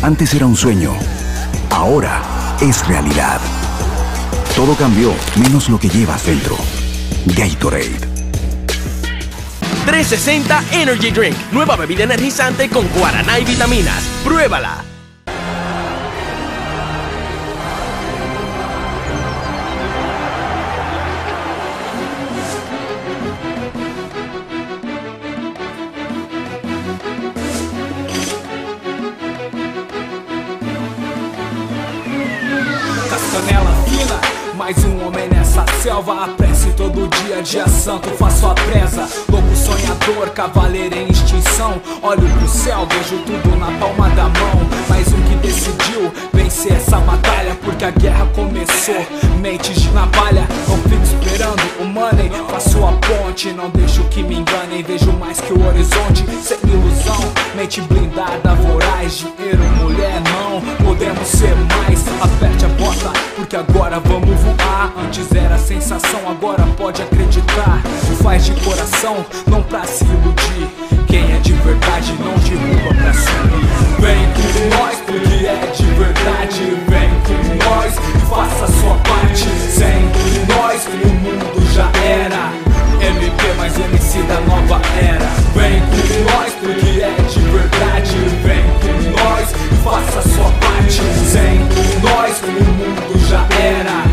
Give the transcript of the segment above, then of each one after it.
Antes era un sueño, ahora es realidad. Todo cambió, menos lo que llevas dentro. Gatorade. 360 Energy Drink, nueva bebida energizante con guaraná y vitaminas. ¡Pruébala! Castanela fina, mais um homem nessa selva. A prece todo dia santo, faço a presa. Lobo sonhador, cavaleiro em extinção. Olho pro céu, vejo tudo na palma da mão. Mais um que decidiu vencer essa batalha, porque a guerra começou. Mentes de navalha, não fico esperando o money. Faço a ponte, não deixo que me enganem. Vejo mais que o horizonte, sem ilusão. Mente blindada, voraz, dinheiro, mulher, não podemos ser mais. Aperte a bota, porque agora vamos voar. Antes era sensação, agora pode acreditar. Faz de coração, não pra se iludir. Quem é de verdade não derruba pra subir. Vem com nós, porque é de verdade. Vem com nós e faça a sua parte. Sem nós o mundo já era. MP mais MC da nova era. Vem com nós, porque é de verdade. Vem com nós e faça a sua parte. Sem nós o mundo já era.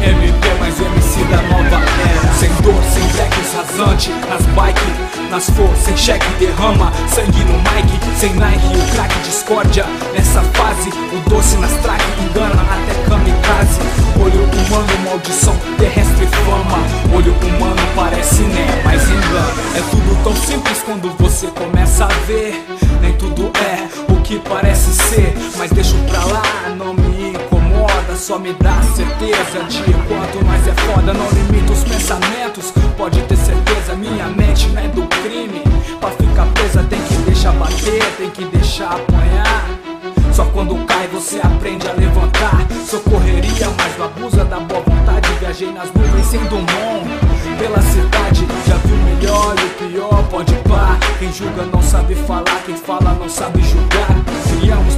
MP mais MC da nova era. Sem dor, sem decks rasante. Nas bike, nas flores, sem cheque derrama. Sangue no mic, sem Nike, o crack discórdia. Nessa fase, o doce nas track engana até kamikaze. Olho humano, maldição, terrestre fama. Olho humano parece né, mas engana. É tudo tão simples quando você começa a ver. Nem tudo é o que parece ser, mas deixo pra lá, não me incomoda. Só me dá certeza de quanto nós é foda. Não limita os pensamentos, pode ter certeza. Minha mente não é do crime. Pra ficar presa tem que deixar bater, tem que deixar apanhar. Só quando cai você aprende a levantar. Socorreria, mas não abusa da boa vontade. Viajei nas nuvens sem Dumont, pela cidade, já vi o melhor e o pior, pode pá. Quem julga não sabe falar, quem fala não sabe julgar. Criamos